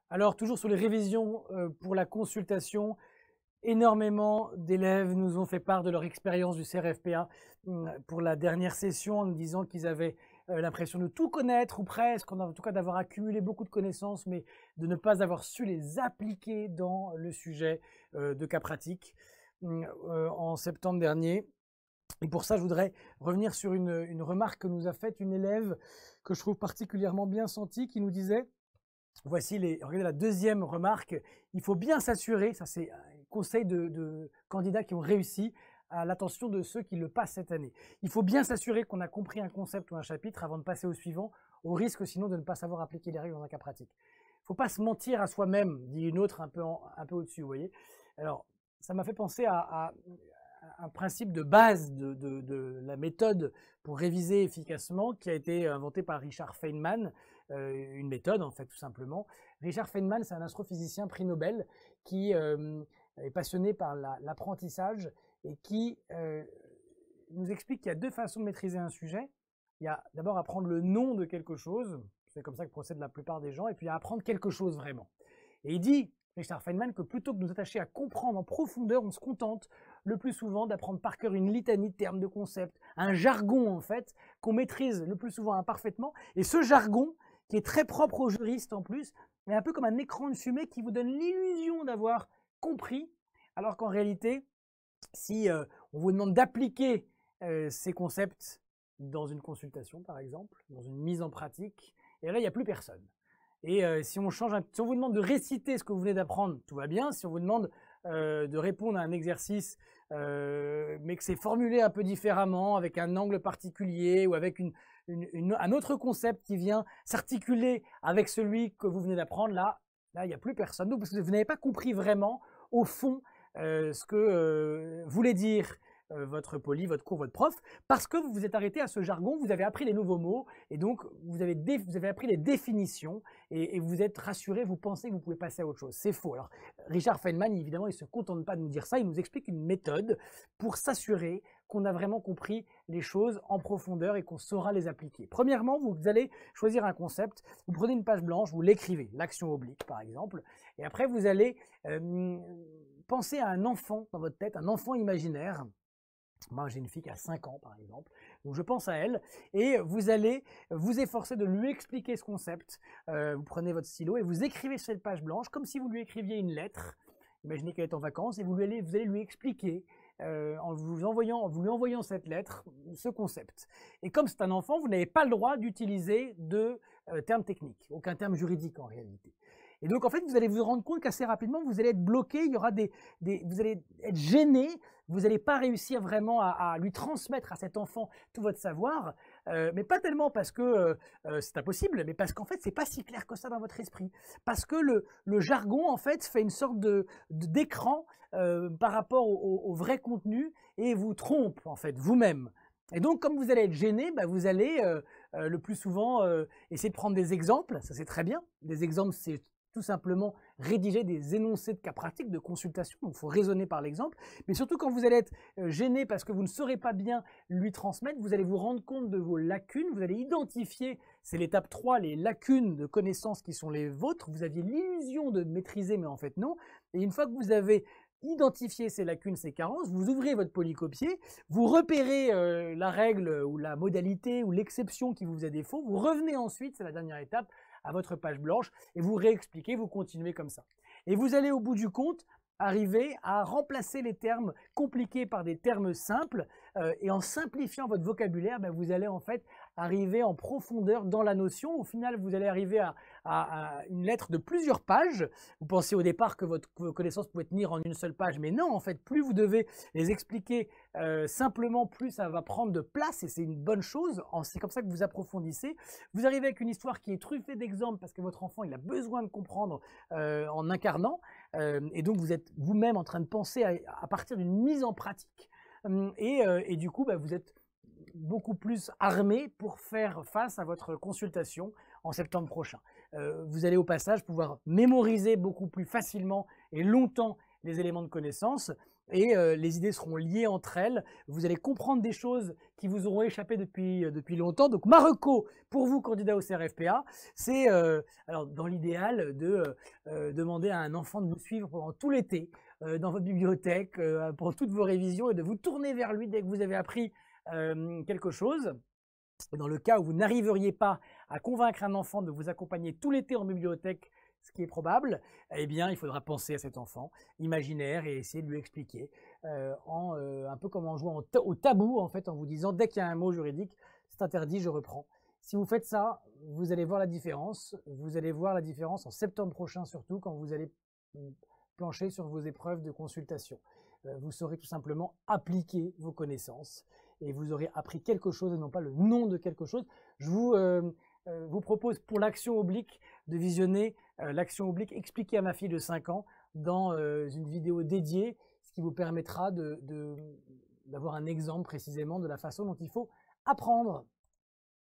Alors, toujours sur les révisions pour la consultation, énormément d'élèves nous ont fait part de leur expérience du CRFPA pour la dernière session en nous disant qu'ils avaient l'impression de tout connaître ou presque, en tout cas d'avoir accumulé beaucoup de connaissances, mais de ne pas avoir su les appliquer dans le sujet de cas pratique en septembre dernier. Et pour ça, je voudrais revenir sur une remarque que nous a faite une élève que je trouve particulièrement bien sentie, qui nous disait: voici regardez la deuxième remarque. Il faut bien s'assurer, ça c'est un conseil de candidats qui ont réussi, à l'attention de ceux qui le passent cette année. Il faut bien s'assurer qu'on a compris un concept ou un chapitre avant de passer au suivant, au risque sinon de ne pas savoir appliquer les règles dans un cas pratique. Il ne faut pas se mentir à soi-même, dit une autre un peu au-dessus, vous voyez. Alors, ça m'a fait penser à un principe de base de la méthode pour réviser efficacement qui a été inventé par Richard Feynman, une méthode en fait tout simplement. Richard Feynman, c'est un astrophysicien prix Nobel qui est passionné par l'apprentissage et qui nous explique qu'il y a deux façons de maîtriser un sujet. Il y a d'abord apprendre le nom de quelque chose, c'est comme ça que procèdent la plupart des gens, et puis il y a apprendre quelque chose vraiment. Et il dit, Richard Feynman, que plutôt que de nous attacher à comprendre en profondeur, on se contente le plus souvent d'apprendre par cœur une litanie de termes, de concepts, un jargon en fait, qu'on maîtrise le plus souvent imparfaitement. Et ce jargon, qui est très propre aux juristes en plus, est un peu comme un écran de fumée qui vous donne l'illusion d'avoir compris, alors qu'en réalité, si on vous demande d'appliquer ces concepts dans une consultation, par exemple, dans une mise en pratique, et là, il n'y a plus personne. Et si on vous demande de réciter ce que vous venez d'apprendre, tout va bien. Si on vous demande de répondre à un exercice, mais que c'est formulé un peu différemment, avec un angle particulier ou avec un autre concept qui vient s'articuler avec celui que vous venez d'apprendre, là, il n'y a plus personne. Donc, parce que vous n'avez pas compris vraiment, au fond, ce que voulait dire votre poly, votre cours, votre prof, parce que vous vous êtes arrêté à ce jargon, vous avez appris les nouveaux mots, et donc vous avez appris les définitions, et vous êtes rassuré, vous pensez que vous pouvez passer à autre chose. C'est faux. Alors, Richard Feynman, évidemment, il ne se contente pas de nous dire ça, il nous explique une méthode pour s'assurer qu'on a vraiment compris les choses en profondeur et qu'on saura les appliquer. Premièrement, vous allez choisir un concept, vous prenez une page blanche, vous l'écrivez, l'action oblique par exemple, et après vous allez penser à un enfant dans votre tête, un enfant imaginaire. Moi, j'ai une fille qui a 5 ans, par exemple, donc je pense à elle, et vous allez vous efforcer de lui expliquer ce concept. Vous prenez votre stylo et vous écrivez sur cette page blanche, comme si vous lui écriviez une lettre. Imaginez qu'elle est en vacances, et vous allez lui expliquer, en lui envoyant cette lettre, ce concept. Et comme c'est un enfant, vous n'avez pas le droit d'utiliser de termes techniques, aucun terme juridique en réalité. Et donc, en fait, vous allez vous rendre compte qu'assez rapidement, vous allez être bloqué, il y aura vous allez être gêné, vous n'allez pas réussir vraiment à lui transmettre à cet enfant tout votre savoir, mais pas tellement parce que c'est impossible, mais parce qu'en fait, c'est pas si clair que ça dans votre esprit. Parce que le jargon, en fait, fait une sorte d'écran par rapport au vrai contenu et vous trompe, en fait, vous-même. Et donc, comme vous allez être gêné, bah, vous allez le plus souvent essayer de prendre des exemples, ça c'est très bien. Des exemples, c'est tout simplement rédiger des énoncés de cas pratiques, de consultation, donc il faut raisonner par l'exemple, mais surtout quand vous allez être gêné parce que vous ne saurez pas bien lui transmettre, vous allez vous rendre compte de vos lacunes, vous allez identifier, c'est l'étape 3, les lacunes de connaissances qui sont les vôtres, vous aviez l'illusion de maîtriser, mais en fait non, et une fois que vous avez identifié ces lacunes, ces carences, vous ouvrez votre polycopier, vous repérez la règle ou la modalité ou l'exception qui vous faisait défaut, vous revenez ensuite, c'est la dernière étape, à votre page blanche et vous réexpliquez, vous continuez comme ça. Et vous allez au bout du compte arriver à remplacer les termes compliqués par des termes simples et en simplifiant votre vocabulaire, ben vous allez en fait arriver en profondeur dans la notion. Au final, vous allez arriver à une lettre de plusieurs pages. Vous pensez au départ que vos connaissances pouvaient tenir en une seule page, mais non, en fait, plus vous devez les expliquer simplement, plus ça va prendre de place et c'est une bonne chose. C'est comme ça que vous approfondissez. Vous arrivez avec une histoire qui est truffée d'exemples parce que votre enfant, il a besoin de comprendre en incarnant. Et donc, vous êtes vous-même en train de penser à partir d'une mise en pratique. Et du coup, bah, vous êtes beaucoup plus armé pour faire face à votre consultation en septembre prochain. Vous allez au passage pouvoir mémoriser beaucoup plus facilement et longtemps les éléments de connaissance et les idées seront liées entre elles. Vous allez comprendre des choses qui vous auront échappé depuis longtemps. Donc, ma reco pour vous, candidats au CRFPA, c'est, alors dans l'idéal, de demander à un enfant de vous suivre pendant tout l'été dans votre bibliothèque, pour toutes vos révisions, et de vous tourner vers lui dès que vous avez appris quelque chose. Et dans le cas où vous n'arriveriez pas à convaincre un enfant de vous accompagner tout l'été en bibliothèque, ce qui est probable, eh bien, il faudra penser à cet enfant imaginaire et essayer de lui expliquer, un peu comme en jouant au tabou, en fait, en vous disant, dès qu'il y a un mot juridique, c'est interdit, je reprends. Si vous faites ça, vous allez voir la différence. Vous allez voir la différence en septembre prochain, surtout, quand vous allez plancher sur vos épreuves de consultation. Vous saurez tout simplement appliquer vos connaissances et vous aurez appris quelque chose et non pas le nom de quelque chose. Je vous propose pour l'action oblique de visionner l'action oblique expliquée à ma fille de 5 ans dans une vidéo dédiée, ce qui vous permettra d'avoir un exemple précisément de la façon dont il faut apprendre.